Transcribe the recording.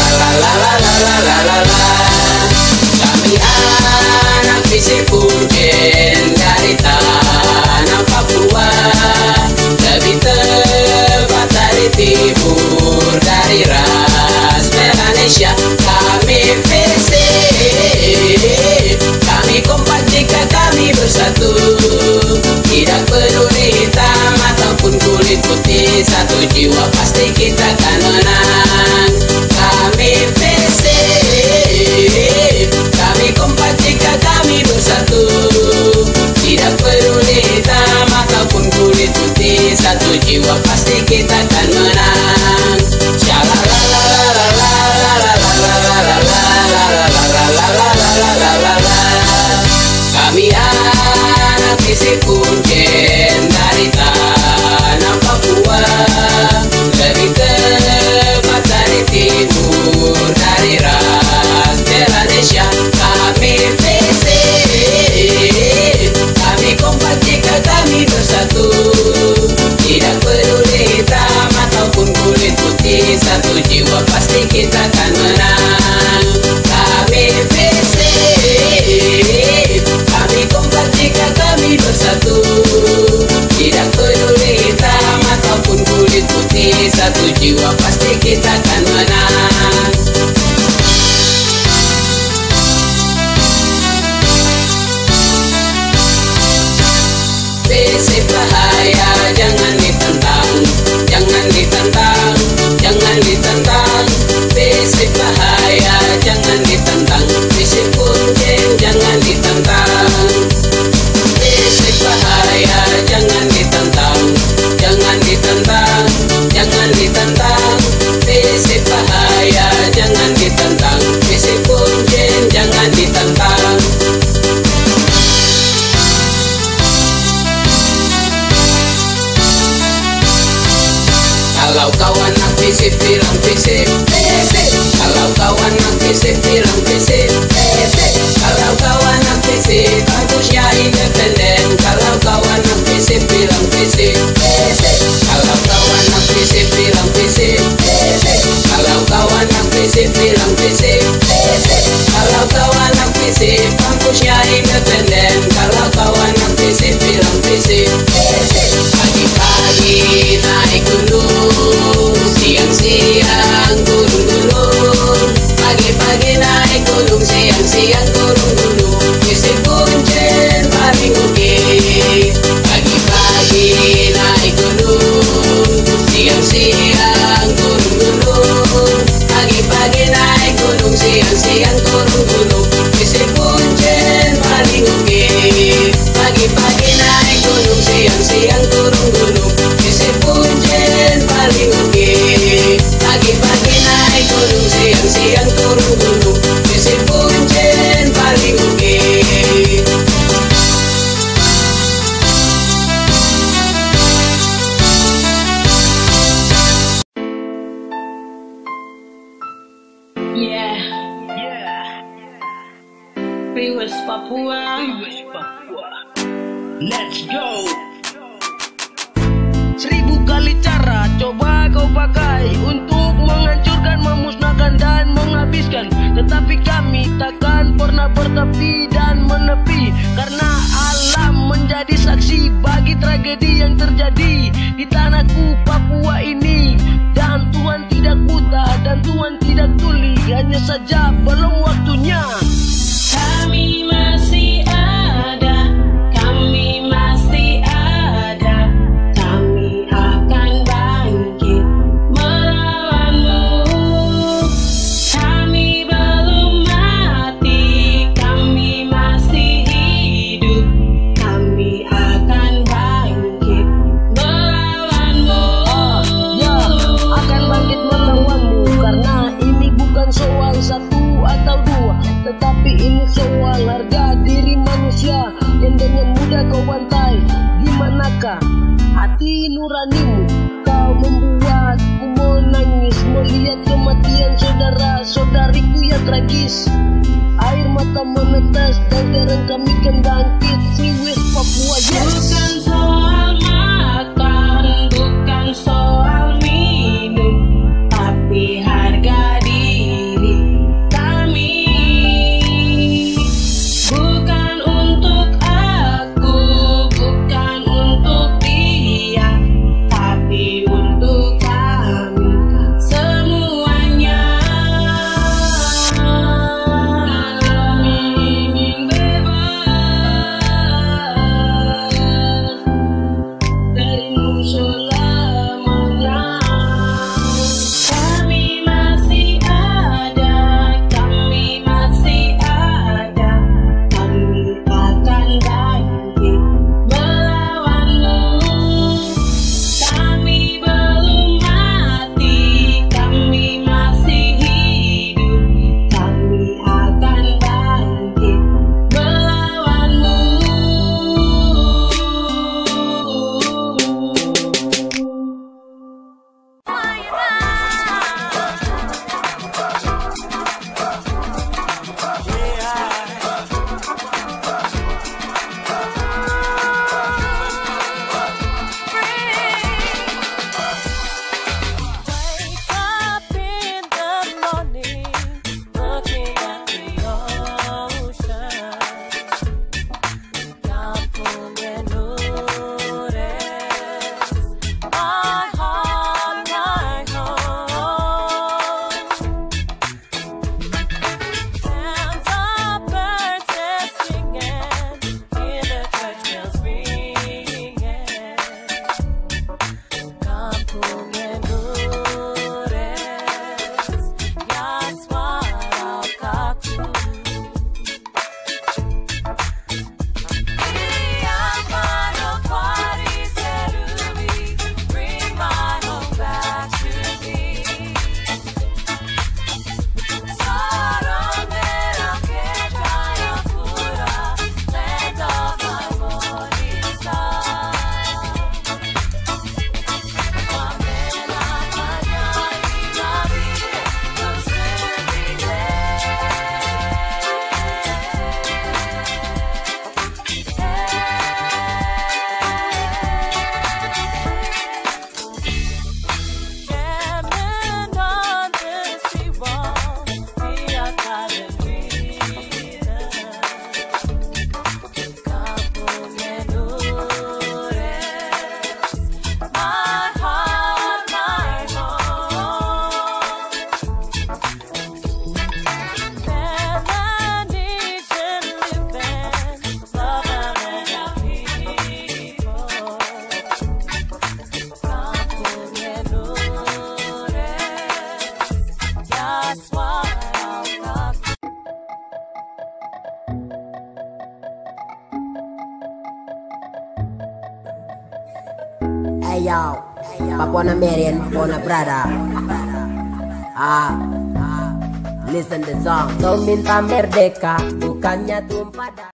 Kami anak visi Punjen dari tanah Papua, lebih tepat dari timur, dari ras Melanesia. Kami visi, kami kompak jika kami bersatu, tidak peduli hitam ataupun kulit putih, satu jiwa pasti kita akan menang. Kami visi, kami kompak jika kami bersatu, tidak peduli hitam ataupun kulit putih, satu jiwa pasti kita akan menang. Kami anak visi Punjen dari tanah Papua, lebih tepat dari timur, dari ras Melanesia. Kami visi, kami kompak jika kami bersatu, tidak peduli hitam ataupun kulit putih, satu jiwa pasti kita akan menang. Kami visi, kami kompak jika kami bersatu, tidak peduli hitam ataupun kulit putih, satu jiwa pasti kita akan menang. Visi bahaya jangan ditentang, jangan ditentang, jangan ditentang. Visi bahaya jangan ditentang, visi Punjen jangan ditentang. Visi bahaya jangan ditentang, jangan ditentang, jangan ditentang. Visi bahaya jangan ditentang, visi Punjen jangan ditentang. Kalau kawan nak visi bilang visi, kalau kawan nak visi bilang visi, kalau kawan nak visi kampusnya independen. Kalau kawan nak visi bilang visi, kalau kawan nak visi bilang visi, kalau kawan nak visi bilang visi, kalau kawan nak visi kampusnya independen. Kalau kawan nak visi bilang visi, pagi-pagi naik gunung, siang-siang turun-turun, pagi-pagi naik gunung, siang-siang turun-turun. Visi Punjen paling oke. Pagi-pagi naik gunung, siang-siang turun-turun, pagi-pagi naik gunung, siang-siang turun-turun. Visi Punjen paling oke. Pagi-pagi naik gunung, siang-siang turun-turun. Visi Punjen paling oke. Pagi-pagi naik gunung, siang-siang turun-turun. Visi Punjen paling oke. Viewers Papua, Let's go. 1000 kali cara coba kau pakai untuk menghancurkan, memusnahkan dan menghabiskan, tetapi kami takkan pernah bertepi dan menepi, karena alam menjadi saksi bagi tragedi yang terjadi di tanahku Papua ini. Dan Tuhan tidak buta dan Tuhan tidak tuli, hanya saja belum waktunya. kami masih ada, kami masih ada, kami akan bangkit melawanmu. Kami belum mati, kami masih hidup, kami akan bangkit melawanmu. Ya, akan bangkit melawanmu, karena ini bukan soal satu atau dua, tetapi ini soal harga diri manusia yang dengan mudah kau bantai. Di manakah hati nuranimu? Kau membuatku menangis melihat kematian saudara-saudariku yang tragis. Air mata menetes dan sekarang kami kan bangkit. Free West Papua, yes. Bukan soal makan, bukan soal minum, tapi harga diri. Ayo, Papua Marian, Papua Brada. Listen the song. Kau minta merdeka, bukannya tumpah.